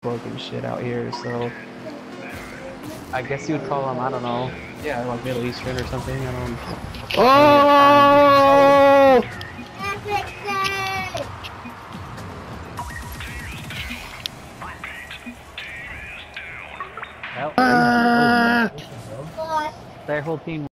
Facebook and shit out here, so I guess you would call them, I don't know, yeah, like Middle Eastern or something. I don't. Oh! Well, their whole team